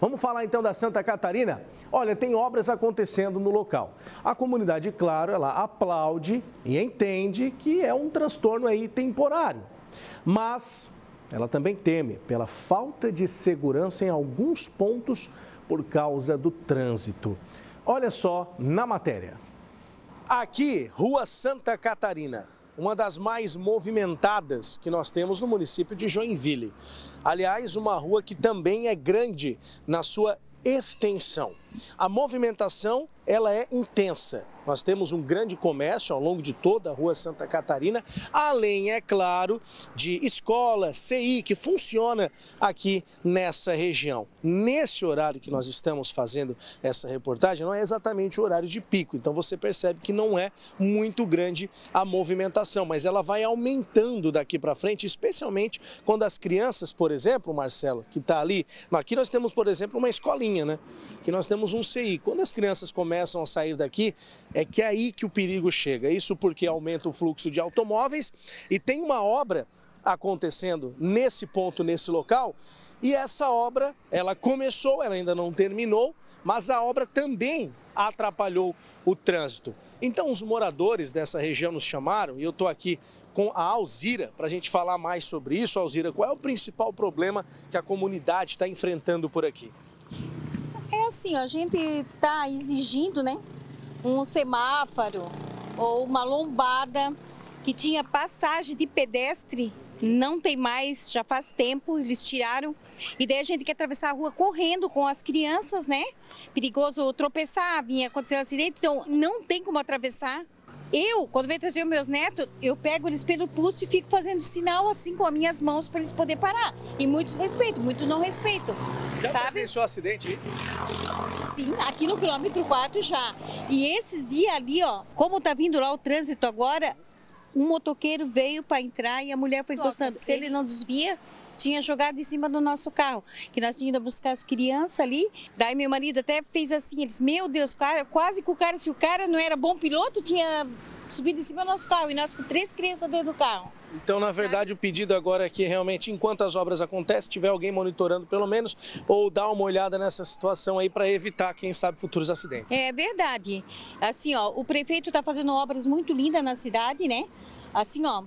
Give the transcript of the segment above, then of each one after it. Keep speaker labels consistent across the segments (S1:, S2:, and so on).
S1: Vamos falar então da Santa Catarina? Olha, tem obras acontecendo no local. A comunidade, claro, ela aplaude e entende que é um transtorno aí temporário. Mas ela também teme pela falta de segurança em alguns pontos por causa do trânsito. Olha só na matéria. Aqui, Rua Santa Catarina, uma das mais movimentadas que nós temos no município de Joinville. Aliás, uma rua que também é grande na sua extensão. A movimentação, ela é intensa. Nós temos um grande comércio ao longo de toda a Rua Santa Catarina, além, é claro, de escola, CI, que funciona aqui nessa região. Nesse horário que nós estamos fazendo essa reportagem, não é exatamente o horário de pico, então você percebe que não é muito grande a movimentação, mas ela vai aumentando daqui para frente, especialmente quando as crianças, por exemplo, Marcelo, que está ali, aqui nós temos, por exemplo, uma escolinha, né? Aqui nós temos um CI. Quando as crianças começam a sair daqui, é que é aí que o perigo chega. Isso porque aumenta o fluxo de automóveis e tem uma obra acontecendo nesse ponto, nesse local, e essa obra, ela começou, ela ainda não terminou, mas a obra também atrapalhou o trânsito. Então os moradores dessa região nos chamaram e eu estou aqui com a Alzira para a gente falar mais sobre isso. Alzira, qual é o principal problema que a comunidade está enfrentando por aqui?
S2: É assim, a gente está exigindo, né, um semáforo ou uma lombada que tinha passagem de pedestre, não tem mais, já faz tempo, eles tiraram. E daí a gente quer atravessar a rua correndo com as crianças, né? Perigoso tropeçar, vinha acontecer um acidente, então não tem como atravessar. Eu, quando venho trazer os meus netos, eu pego eles pelo pulso e fico fazendo sinal assim com as minhas mãos para eles poderem parar. E muitos respeitam, muitos não respeitam.
S1: Já
S2: sabe?
S1: presenciou acidente aí?
S2: Sim, aqui no quilômetro 4 já. E esses dias ali, ó, como tá vindo lá o trânsito agora, um motoqueiro veio para entrar e a mulher foi encostando. Se ele não desvia, tinha jogado em cima do nosso carro, que nós tínhamos ido buscar as crianças ali. Daí meu marido até fez assim, ele disse, meu Deus, cara, quase que o cara, se o cara não era bom piloto, tinha subido em cima do nosso carro, e nós com 3 crianças dentro do carro.
S1: Então, na verdade, o pedido agora é que realmente, enquanto as obras acontecem, tiver alguém monitorando pelo menos, ou dar uma olhada nessa situação aí para evitar, quem sabe, futuros acidentes.
S2: É verdade. Assim, ó, o prefeito está fazendo obras muito lindas na cidade, né? Assim, ó,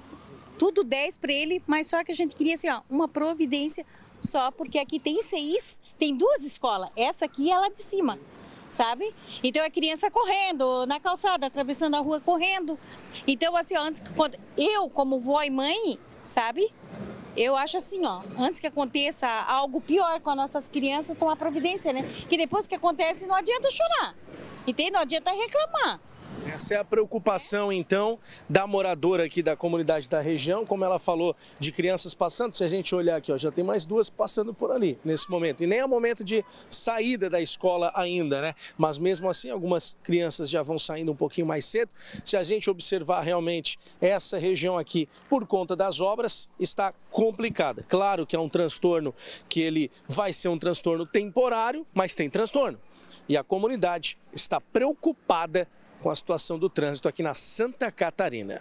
S2: tudo 10 para ele, mas só que a gente queria, assim, ó, uma providência só, porque aqui tem 6, tem 2 escolas, essa aqui e a lá de cima, sabe? Então a criança correndo na calçada, atravessando a rua correndo. Então, assim, ó, antes que eu, como vó e mãe, sabe? Eu acho assim, ó, antes que aconteça algo pior com as nossas crianças, tomar providência, né? Que depois que acontece, não adianta chorar, entende? Não adianta reclamar.
S1: Essa é a preocupação, então, da moradora aqui da comunidade da região, como ela falou, de crianças passando. Se a gente olhar aqui, ó, já tem mais 2 passando por ali, nesse momento. E nem é o momento de saída da escola ainda, né? Mas mesmo assim, algumas crianças já vão saindo um pouquinho mais cedo. Se a gente observar realmente essa região aqui, por conta das obras, está complicada. Claro que é um transtorno que ele vai ser um transtorno temporário, mas tem transtorno. E a comunidade está preocupada com a situação do trânsito aqui na Santa Catarina.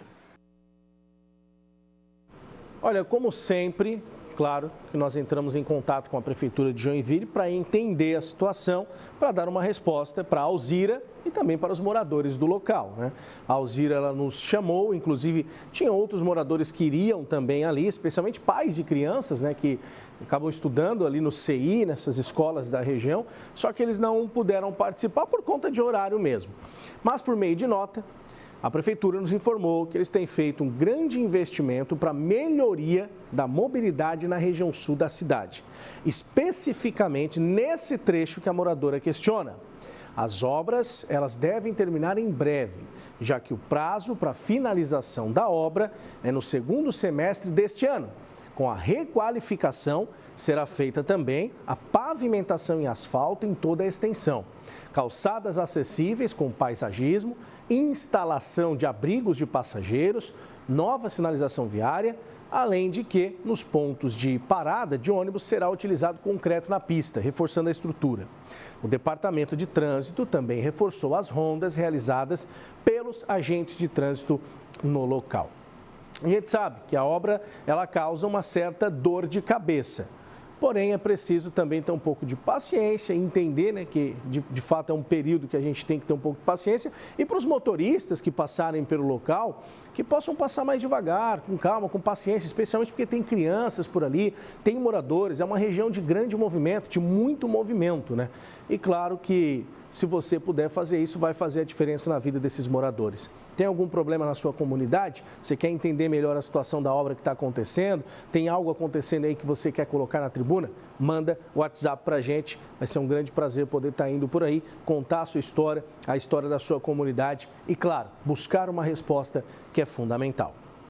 S1: Olha, como sempre, claro que nós entramos em contato com a Prefeitura de Joinville para entender a situação, para dar uma resposta para a Alzira e também para os moradores do local, né? A Alzira, ela nos chamou, inclusive tinha outros moradores que iriam também ali, especialmente pais de crianças, né, que acabam estudando ali no CI, nessas escolas da região, só que eles não puderam participar por conta de horário mesmo. Mas por meio de nota, a Prefeitura nos informou que eles têm feito um grande investimento para a melhoria da mobilidade na região sul da cidade, especificamente nesse trecho que a moradora questiona. As obras, elas devem terminar em breve, já que o prazo para finalização da obra é no 2º semestre deste ano. Com a requalificação, será feita também a pavimentação em asfalto em toda a extensão. Calçadas acessíveis com paisagismo, instalação de abrigos de passageiros, nova sinalização viária, além de que nos pontos de parada de ônibus será utilizado concreto na pista, reforçando a estrutura. O Departamento de Trânsito também reforçou as rondas realizadas pelos agentes de trânsito no local. E a gente sabe que a obra ela causa uma certa dor de cabeça. Porém, é preciso também ter um pouco de paciência e entender, né, que de fato é um período que a gente tem que ter um pouco de paciência. E para os motoristas que passarem pelo local, que possam passar mais devagar, com calma, com paciência, especialmente porque tem crianças por ali, tem moradores, é uma região de grande movimento, de muito movimento, né? E claro que se você puder fazer isso, vai fazer a diferença na vida desses moradores. Tem algum problema na sua comunidade? Você quer entender melhor a situação da obra que está acontecendo? Tem algo acontecendo aí que você quer colocar na tribuna? Manda o WhatsApp para a gente. Vai ser um grande prazer poder estar indo por aí, contar a sua história, a história da sua comunidade e, claro, buscar uma resposta que é fundamental.